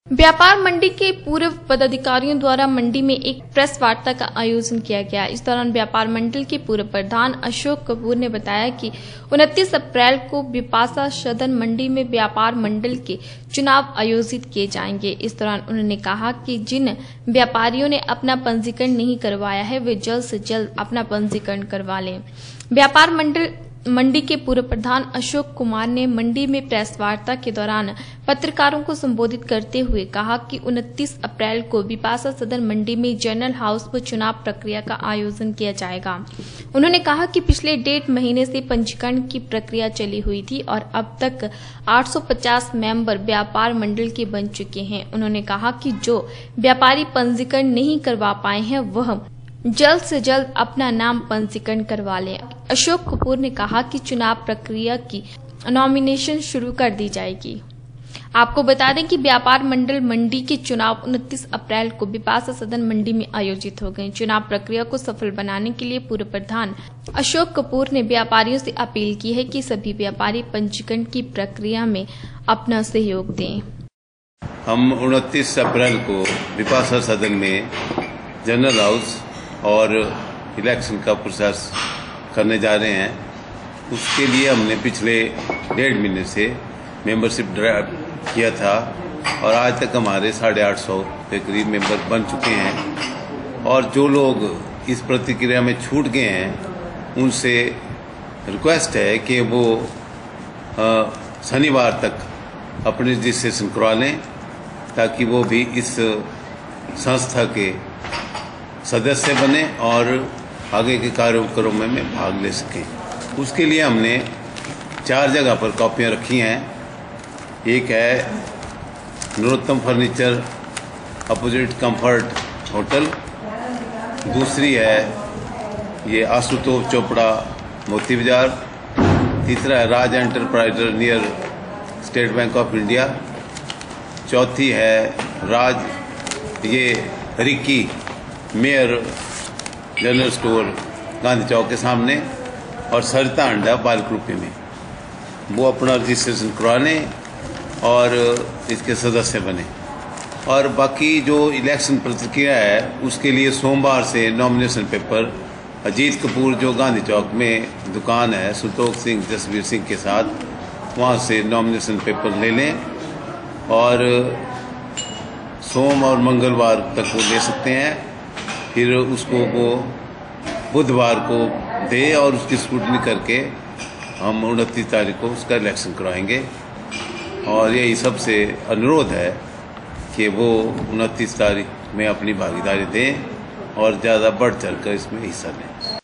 व्यापार मंडी के पूर्व पदाधिकारियों द्वारा मंडी में एक प्रेस वार्ता का आयोजन किया गया। इस दौरान व्यापार मंडल के पूर्व प्रधान अशोक कपूर ने बताया कि 29 अप्रैल को बिपाशा सदन मंडी में व्यापार मंडल के चुनाव आयोजित किए जाएंगे। इस दौरान उन्होंने कहा कि जिन व्यापारियों ने अपना पंजीकरण नहीं करवाया है वे जल्द से जल्द अपना पंजीकरण करवा लें। व्यापार मंडी के पूर्व प्रधान अशोक कुमार ने मंडी में प्रेस वार्ता के दौरान पत्रकारों को संबोधित करते हुए कहा कि 29 अप्रैल को बिपाशा सदन मंडी में जनरल हाउस पर चुनाव प्रक्रिया का आयोजन किया जाएगा। उन्होंने कहा कि पिछले 1.5 महीने से पंजीकरण की प्रक्रिया चली हुई थी और अब तक 850 मेंबर व्यापार मंडल के बन चुके हैं। उन्होंने कहा कि जो व्यापारी पंजीकरण नहीं करवा पाए हैं वह जल्द से जल्द अपना नाम पंजीकरण करवा लें। अशोक कपूर ने कहा कि चुनाव प्रक्रिया की नॉमिनेशन शुरू कर दी जाएगी। आपको बता दें कि व्यापार मंडल मंडी के चुनाव 29 अप्रैल को बिपाशा सदन मंडी में आयोजित हो गए। चुनाव प्रक्रिया को सफल बनाने के लिए पूर्व प्रधान अशोक कपूर ने व्यापारियों से अपील की है कि सभी व्यापारी पंजीकरण की प्रक्रिया में अपना सहयोग दें। हम 29 अप्रैल को बिपाशा सदन में जनरल हाउस और इलेक्शन का प्रोसेस करने जा रहे हैं। उसके लिए हमने पिछले 1.5 महीने से मेंबरशिप ड्राइव किया था और आज तक हमारे 850 के करीब मेंबर बन चुके हैं। और जो लोग इस प्रतिक्रिया में छूट गए हैं उनसे रिक्वेस्ट है कि वो शनिवार तक अपने रजिस्ट्रेशन करवा लें ताकि वो भी इस संस्था के सदस्य बने और आगे के कार्यक्रमों में भाग ले सकें। उसके लिए हमने 4 जगह पर कॉपियां रखी हैं। एक है Narottam furniture opposite comfort hotel, दूसरी है ये आशुतोष चोपड़ा मोती बाजार, तीसरा है Raj enterpriser near state bank of India, चौथी है राज ये Ricky Mayer general store Gandhi Chowk के सामने, और सरिता अंडा बालक रूपी में। वो अपना रजिस्ट्रेशन करवा लें और इसके सदस्य बने। और बाकी जो इलेक्शन प्रक्रिया है उसके लिए सोमवार से नॉमिनेशन पेपर अजीत कपूर जो गांधी चौक में दुकान है संतोख सिंह जसवीर सिंह के साथ, वहाँ से नॉमिनेशन पेपर ले लें और सोम और मंगलवार तक वो ले सकते हैं। फिर उसको वो बुधवार को दे और उसकी स्क्रूटनी करके हम 29 तारीख को उसका इलेक्शन करवाएंगे। और यही सबसे अनुरोध है कि वो 29 तारीख में अपनी भागीदारी दें और ज़्यादा बढ़ चढ़ कर इसमें हिस्सा लें।